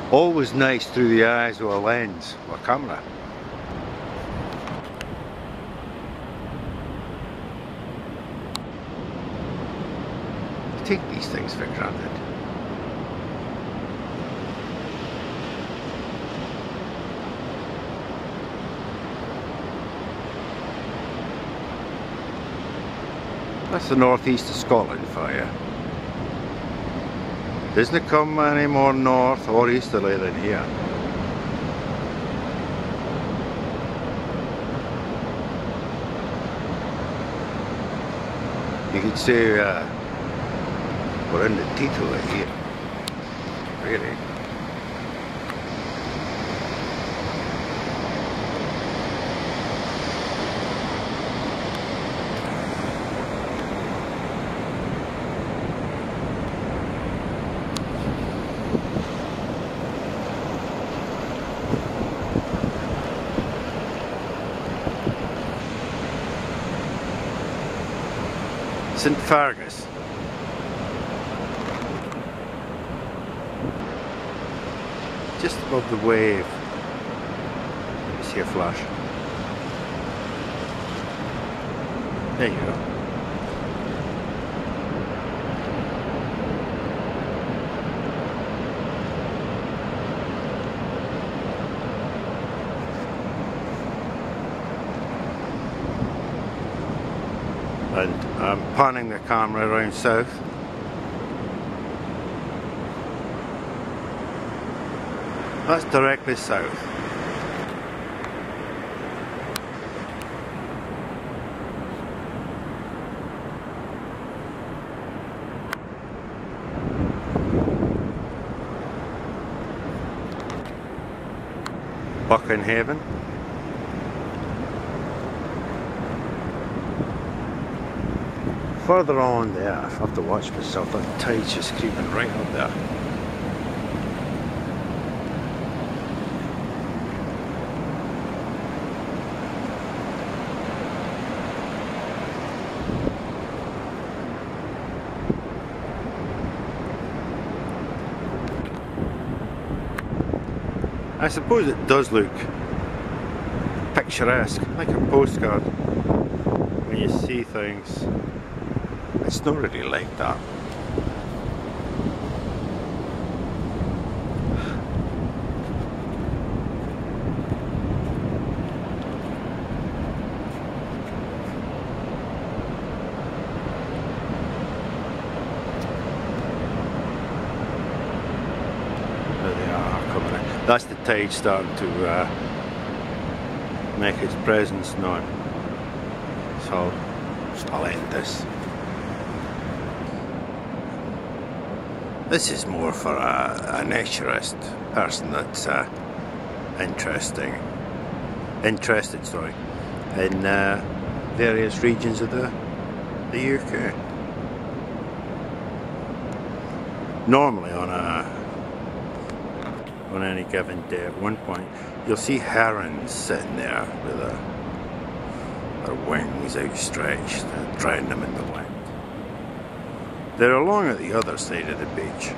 Always nice through the eyes of a lens or a camera. You take these things for granted. That's the northeast of Scotland for you. Doesn't come any more north or easterly than here. You could say we're in the teeth of it here, really. St Fergus. Just above the wave. Let me see a flash. There you go. And I'm panning the camera around south. That's directly south. Buckenhaven. Further on there, I have to watch myself, that tide's just creeping right up there. I suppose it does look picturesque, like a postcard, when you see things. It's not really like that. There they are coming in. That's the tide starting to make its presence known. So I'll end this. This is more for a naturist person that's interested in various regions of the UK. Normally on any given day at one point you'll see herons sitting there with their wings outstretched, drying them in the wind. They're along at the other side of the beach.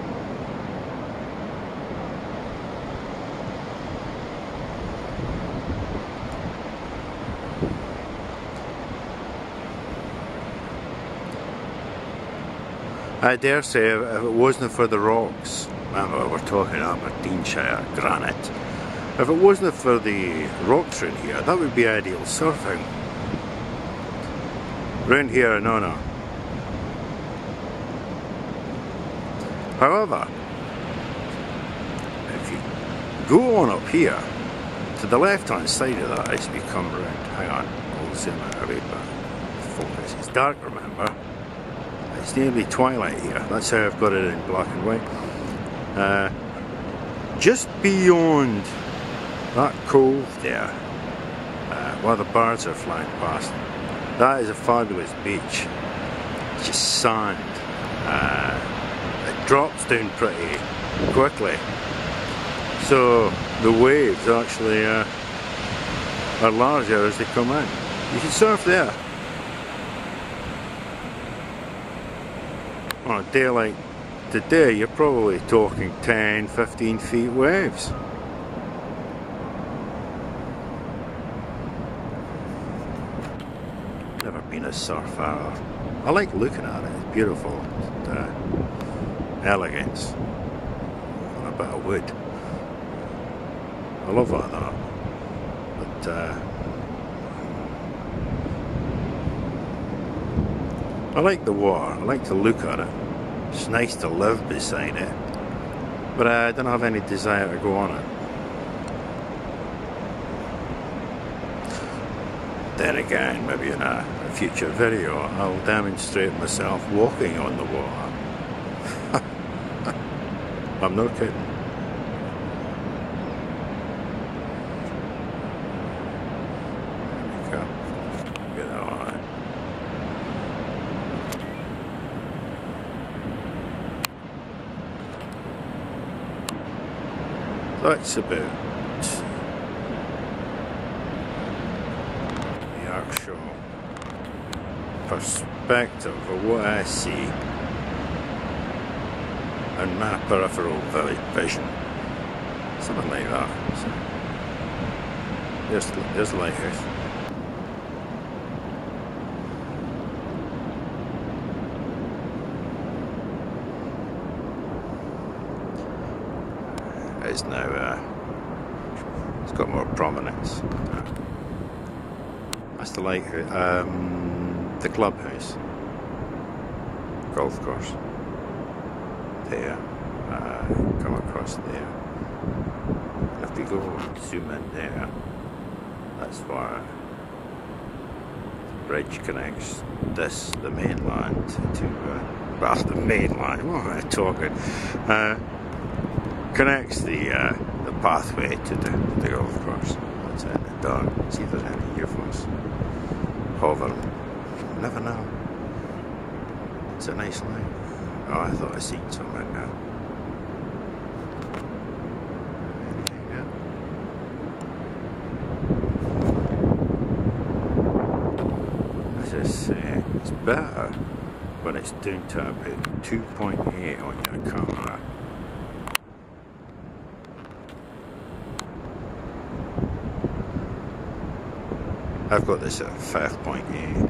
I dare say if it wasn't for the rocks, remember we're talking Aberdeenshire granite, if it wasn't for the rocks around here, that would be ideal surfing. Round here, no. However, if you go on up here, to the left hand side of that as we come round, hang on, I'll zoom out a bit, but focus, it's dark, remember, it's nearly twilight here, that's how I've got it in black and white. Just beyond that cove there, where the birds are flying past, that is a fabulous beach. It's just sand. It drops down pretty quickly, so the waves actually are larger as they come in. You can surf there on a day like today you're probably talking 10, 15 feet waves. Never been a surfer. I like looking at it, it's beautiful. Elegance on a bit of wood. I love all that. But I like the water, I like to look at it. It's nice to live beside it, but I don't have any desire to go on it. Then again, maybe in a future video, I'll demonstrate myself walking on the water. I'm not kidding. There we go. Get that on. That's about the actual perspective of what I see in my peripheral vision. Something like that. So, there's the lighthouse. It's now it's got more prominence. That's the lighthouse, the clubhouse, golf course. There, come across there. If we go zoom in there, that's where the bridge connects the mainland to well, the mainland. What am I talking? Connects the pathway to the golf course. That's in the dark. See if there's any UFOs hovering. Never know. It's a nice line. Oh, I thought I seen something now. As I say, it's better when it's down to about 2.8 on your camera. I've got this at 5.8.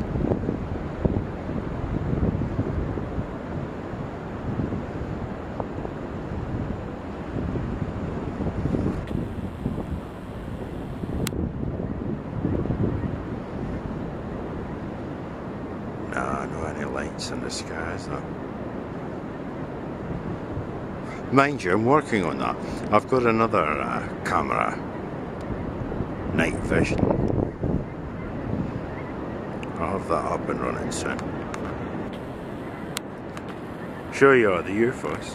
No any lights in the sky, is there? Mind you, I'm working on that. I've got another camera, night vision. I'll have that up and running soon. Show you all the UFOs.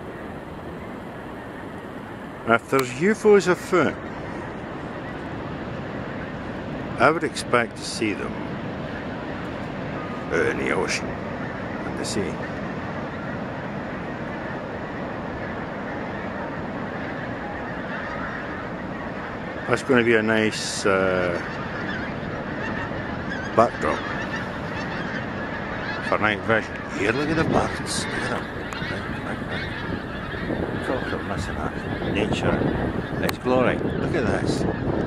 If there's UFOs afoot, I would expect to see them out in the ocean and the sea. That's going to be a nice backdrop for night vision. Here, look at the birds. Look at them. Talk about missing that. Nature, its glory. Look at this.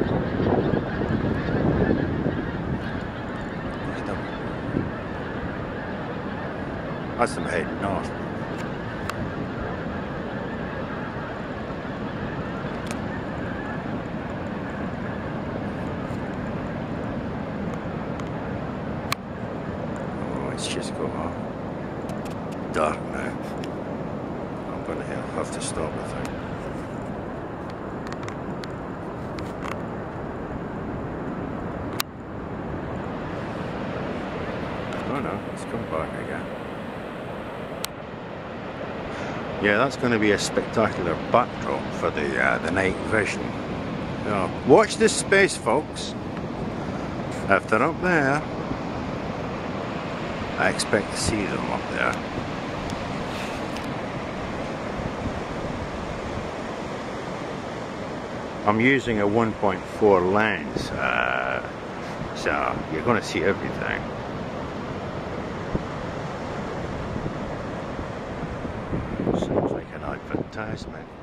Look at them. That's them heading north. It's just got dark now. I'm going to have to stop, I think. Oh no, it's come back again. Yeah, that's going to be a spectacular backdrop for the night vision. Now, watch this space, folks. If they're up there, I expect to see them up there. I'm using a 1.4 lens, so you're going to see everything. advertisement.